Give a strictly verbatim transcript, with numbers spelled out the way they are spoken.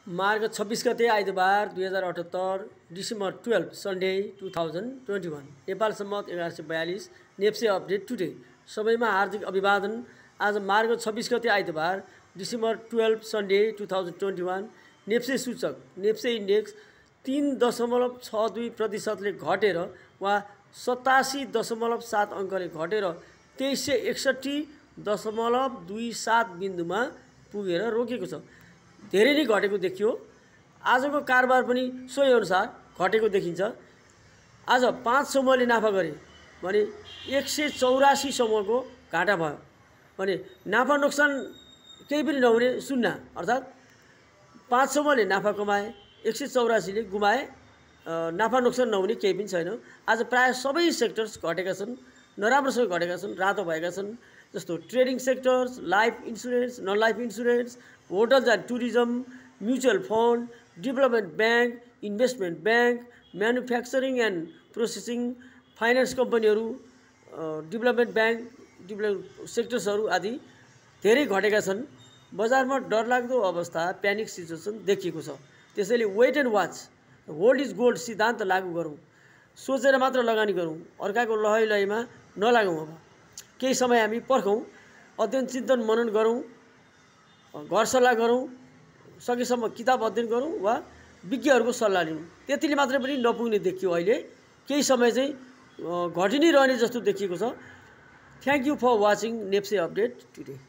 March छब्बीस गते आइतबार दुई हजार अठहत्तर December twelve Sunday two thousand twenty one Nepal सम्मत एघार सय बयालिस नेप्से अपडेट टुडे सबैमा हार्दिक अभिवादन। आज मार्च छब्बीस गते आइतबार December twelve Sunday two thousand twenty one NEPSE सूचक नेप्से इन्डेक्स तीन दशमलव छ दुई प्रतिशतले घटेर वा सतासी दशमलव सात अङ्कले घटेर तेइस सय एकसट्ठी दशमलव दुई सात बिन्दुमा पुगेर रोकेको छ। धेरै नै घटेको देखियो। आजको कारोबार पनि सोही अनुसार घटेको देखिन्छ। आज पाँच समूहले नाफा गरे भने एक सय चौरासी समूहको घाटा भयो भने नाफा नोक्सान केही पनि नहुने शून्य, अर्थात् पाँच समूहले नाफा कमाए एक सय चौरासीले गुमाए, नाफा नोक्सान नहुने केही पनि छैन। आज प्रायः सबै सेक्टर्स घटेका छन्, नराम्रोसँग घटेका छन्, रातो भएका छन्। जस्तो trading sectors, life insurance, non life insurance, hotels and tourism, mutual fund, development bank, investment bank, manufacturing and processing, finance कम्पनीहरू, डेभलपमेन्ट ब्याङ्क, डेभलप सेक्टर्सहरू आदि धेरै घटेका छन्। बजारमा डरलाग्दो अवस्था, प्यानिक सिचुएसन देखिएको छ। त्यसैले wait and watch, hold is gold सिद्धान्त लागू गरौँ, सोचेर मात्र लगानी गरौँ, अर्काको लहै लहैमा नलागौँ। अब केही समय हामी पर्खौँ, अध्ययन चिन्तन मनन गरौँ, घर सल्लाह गरौँ, सकेसम्म किताब अध्ययन गरौँ वा विज्ञहरूको सल्लाह लिउँ। त्यतिले मात्रै पनि नपुग्ने देखियो। अहिले केही समय चाहिँ घटि नै रहने जस्तो देखिएको छ। Thank you for watching NEPSE update today.